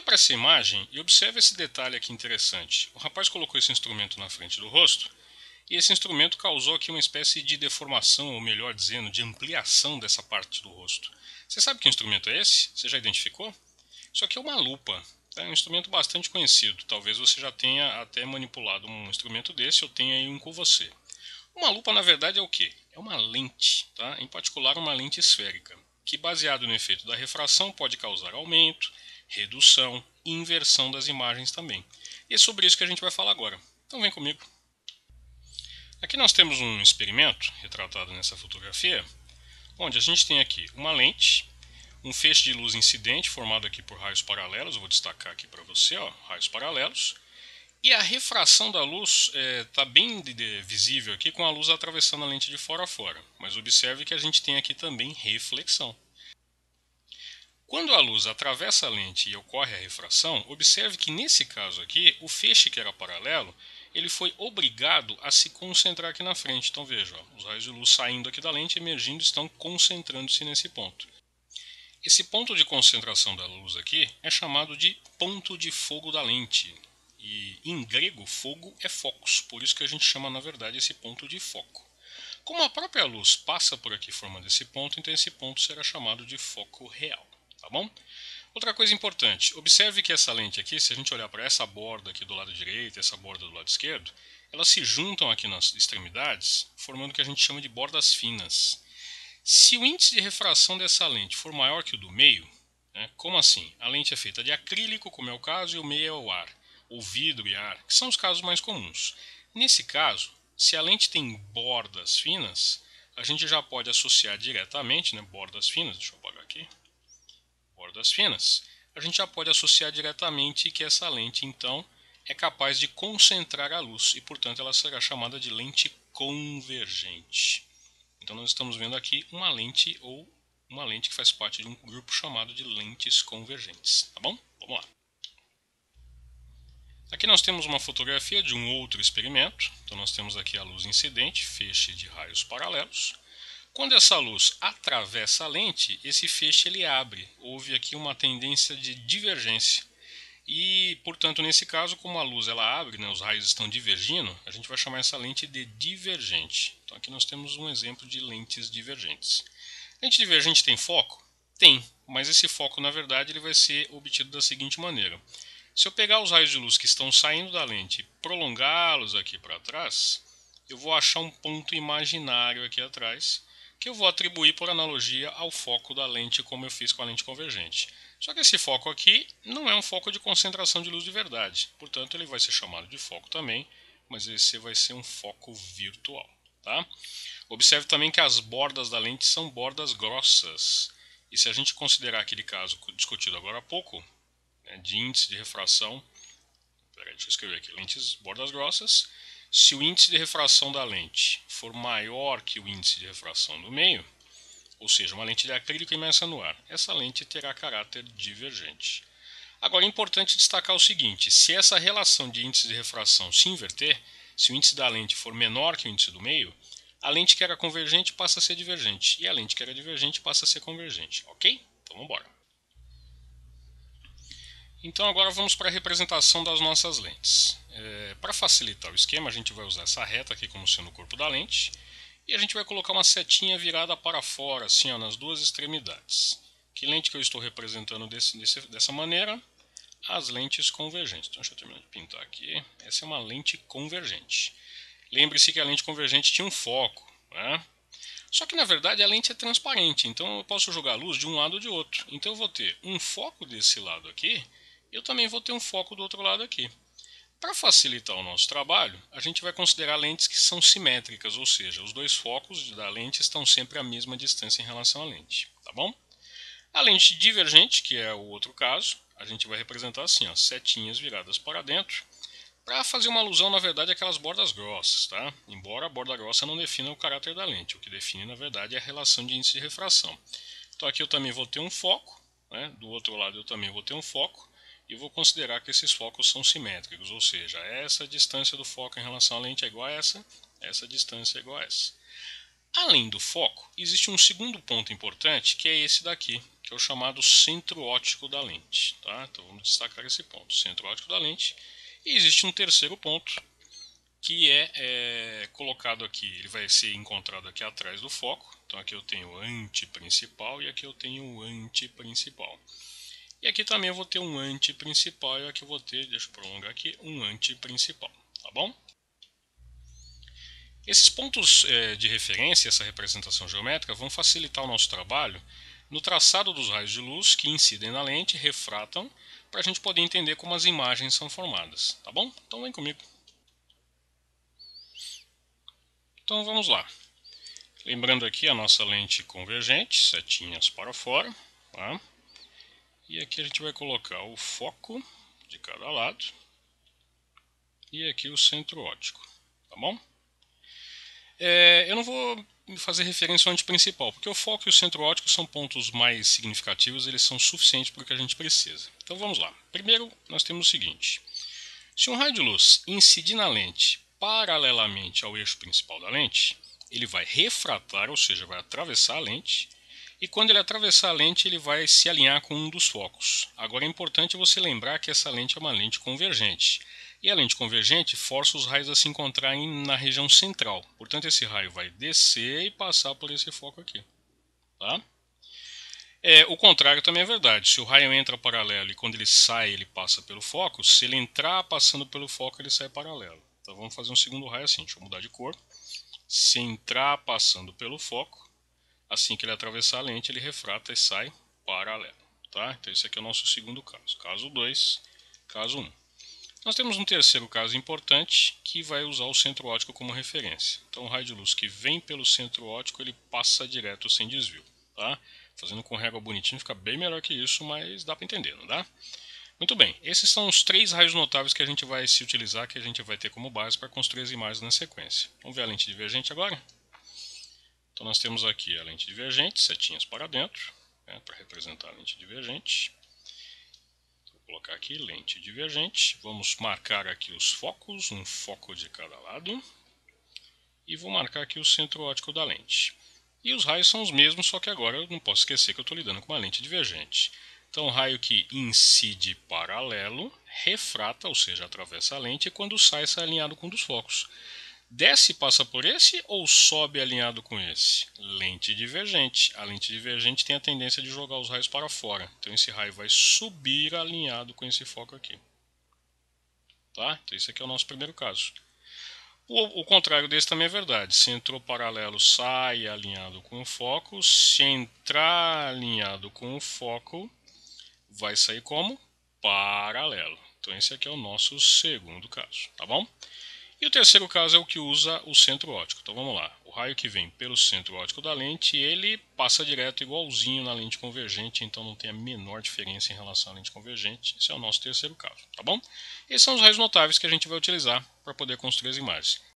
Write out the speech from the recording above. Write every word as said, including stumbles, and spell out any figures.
para essa imagem e observe esse detalhe aqui interessante. O rapaz colocou esse instrumento na frente do rosto e esse instrumento causou aqui uma espécie de deformação, ou melhor dizendo, de ampliação dessa parte do rosto. Você sabe que instrumento é esse? Você já identificou? Isso aqui é uma lupa. É um instrumento bastante conhecido. Talvez você já tenha até manipulado um instrumento desse ou tenha aí um com você. Uma lupa, na verdade, é o quê? É uma lente, tá? Em particular uma lente esférica, que baseado no efeito da refração pode causar aumento, redução e inversão das imagens também. E é sobre isso que a gente vai falar agora. Então vem comigo. Aqui nós temos um experimento retratado nessa fotografia, onde a gente tem aqui uma lente, um feixe de luz incidente formado aqui por raios paralelos. Eu vou destacar aqui para você, ó, raios paralelos. E a refração da luz está é, bem de, de, visível aqui com a luz atravessando a lente de fora a fora. Mas observe que a gente tem aqui também reflexão. Quando a luz atravessa a lente e ocorre a refração, observe que nesse caso aqui, o feixe que era paralelo, ele foi obrigado a se concentrar aqui na frente. Então veja, ó, os raios de luz saindo aqui da lente, emergindo, estão concentrando-se nesse ponto. Esse ponto de concentração da luz aqui é chamado de ponto de fogo da lente. E em grego, fogo é focus, por isso que a gente chama na verdade esse ponto de foco. Como a própria luz passa por aqui formando esse ponto, então esse ponto será chamado de foco real. Tá bom? Outra coisa importante, observe que essa lente aqui, se a gente olhar para essa borda aqui do lado direito e essa borda do lado esquerdo, elas se juntam aqui nas extremidades, formando o que a gente chama de bordas finas. Se o índice de refração dessa lente for maior que o do meio, né, como assim? A lente é feita de acrílico, como é o caso, e o meio é o ar, ou vidro e ar, que são os casos mais comuns. Nesse caso, se a lente tem bordas finas, a gente já pode associar diretamente, né, bordas finas, deixa eu apagar aqui, bordas finas, a gente já pode associar diretamente que essa lente, então, é capaz de concentrar a luz e, portanto, ela será chamada de lente convergente. Então, nós estamos vendo aqui uma lente ou uma lente que faz parte de um grupo chamado de lentes convergentes. Tá bom? Vamos lá. Aqui nós temos uma fotografia de um outro experimento. Então, nós temos aqui a luz incidente, feixe de raios paralelos. Quando essa luz atravessa a lente, esse feixe ele abre. Houve aqui uma tendência de divergência. E, portanto, nesse caso, como a luz ela abre, né, os raios estão divergindo, a gente vai chamar essa lente de divergente. Então aqui nós temos um exemplo de lentes divergentes. Lente divergente tem foco? Tem, mas esse foco, na verdade, ele vai ser obtido da seguinte maneira. Se eu pegar os raios de luz que estão saindo da lente e prolongá-los aqui para trás, eu vou achar um ponto imaginário aqui atrás, que eu vou atribuir por analogia ao foco da lente, como eu fiz com a lente convergente. Só que esse foco aqui não é um foco de concentração de luz de verdade, portanto ele vai ser chamado de foco também, mas esse vai ser um foco virtual. Tá? Observe também que as bordas da lente são bordas grossas, e se a gente considerar aquele caso discutido agora há pouco, né, de índice de refração, peraí, deixa eu escrever aqui, lentes bordas grossas, se o índice de refração da lente for maior que o índice de refração do meio, ou seja, uma lente de acrílico imersa no ar, essa lente terá caráter divergente. Agora é importante destacar o seguinte, se essa relação de índice de refração se inverter, se o índice da lente for menor que o índice do meio, a lente que era convergente passa a ser divergente, e a lente que era divergente passa a ser convergente, ok? Então vamos embora. Então agora vamos para a representação das nossas lentes. É, para facilitar o esquema, a gente vai usar essa reta aqui como sendo o corpo da lente, e a gente vai colocar uma setinha virada para fora, assim, ó, nas duas extremidades. Que lente que eu estou representando desse, desse, dessa maneira? As lentes convergentes. Então deixa eu terminar de pintar aqui. Essa é uma lente convergente. Lembre-se que a lente convergente tinha um foco, né? Só que na verdade a lente é transparente, então eu posso jogar luz de um lado ou de outro. Então eu vou ter um foco desse lado aqui, e eu também vou ter um foco do outro lado aqui. Para facilitar o nosso trabalho, a gente vai considerar lentes que são simétricas, ou seja, os dois focos da lente estão sempre à mesma distância em relação à lente, tá bom? A lente divergente, que é o outro caso, a gente vai representar assim, ó, setinhas viradas para dentro, para fazer uma alusão, na verdade, àquelas bordas grossas, tá? Embora a borda grossa não defina o caráter da lente, o que define, na verdade, é a relação de índice de refração. Então aqui eu também vou ter um foco, né? Do outro lado eu também vou ter um foco, e vou considerar que esses focos são simétricos, ou seja, essa distância do foco em relação à lente é igual a essa, essa distância é igual a essa. Além do foco, existe um segundo ponto importante, que é esse daqui, que é o chamado centro óptico da lente. Tá? Então vamos destacar esse ponto, centro óptico da lente. E existe um terceiro ponto, que é, é colocado aqui, ele vai ser encontrado aqui atrás do foco. Então aqui eu tenho o antiprincipal e aqui eu tenho o antiprincipal. E aqui também eu vou ter um antiprincipal e aqui eu vou ter, deixa eu prolongar aqui, um antiprincipal, tá bom? Esses pontos é, de referência, essa representação geométrica, vão facilitar o nosso trabalho no traçado dos raios de luz que incidem na lente e refratam, para a gente poder entender como as imagens são formadas, tá bom? Então vem comigo. Então vamos lá. Lembrando aqui a nossa lente convergente, setinhas para fora, tá? E aqui a gente vai colocar o foco de cada lado e aqui o centro óptico, tá bom? É, eu não vou fazer referência ao antiprincipal, porque o foco e o centro óptico são pontos mais significativos, eles são suficientes para o que a gente precisa. Então vamos lá. Primeiro nós temos o seguinte: se um raio de luz incidir na lente paralelamente ao eixo principal da lente, ele vai refratar, ou seja, vai atravessar a lente, e quando ele atravessar a lente, ele vai se alinhar com um dos focos. Agora é importante você lembrar que essa lente é uma lente convergente. E a lente convergente força os raios a se encontrarem na região central. Portanto, esse raio vai descer e passar por esse foco aqui. Tá? É, o contrário também é verdade. Se o raio entra paralelo e quando ele sai, ele passa pelo foco, se ele entrar passando pelo foco, ele sai paralelo. Então vamos fazer um segundo raio assim. Deixa eu mudar de cor. Se entrar passando pelo foco, assim que ele atravessar a lente, ele refrata e sai paralelo. Tá? Então esse aqui é o nosso segundo caso. Caso dois, caso um. Nós temos um terceiro caso importante que vai usar o centro óptico como referência. Então o raio de luz que vem pelo centro óptico, ele passa direto sem desvio. Tá? Fazendo com régua bonitinho fica bem melhor que isso, mas dá para entender, não dá? Muito bem, esses são os três raios notáveis que a gente vai se utilizar, que a gente vai ter como base para construir as imagens na sequência. Vamos ver a lente divergente agora? Então nós temos aqui a lente divergente, setinhas para dentro, né, para representar a lente divergente. Vou colocar aqui lente divergente, vamos marcar aqui os focos, um foco de cada lado. E vou marcar aqui o centro óptico da lente. E os raios são os mesmos, só que agora eu não posso esquecer que eu estou lidando com uma lente divergente. Então o raio que incide paralelo, refrata, ou seja, atravessa a lente, e quando sai, sai alinhado com um dos focos. Desce e passa por esse ou sobe alinhado com esse? Lente divergente. A lente divergente tem a tendência de jogar os raios para fora. Então esse raio vai subir alinhado com esse foco aqui. Tá? Então esse aqui é o nosso primeiro caso. O, o contrário desse também é verdade. Se entrou paralelo, sai alinhado com o foco. Se entrar alinhado com o foco, vai sair como? Paralelo. Então esse aqui é o nosso segundo caso, tá bom? E o terceiro caso é o que usa o centro óptico. Então vamos lá. O raio que vem pelo centro óptico da lente, ele passa direto igualzinho na lente convergente, então não tem a menor diferença em relação à lente convergente. Esse é o nosso terceiro caso, tá bom? Esses são os raios notáveis que a gente vai utilizar para poder construir as imagens.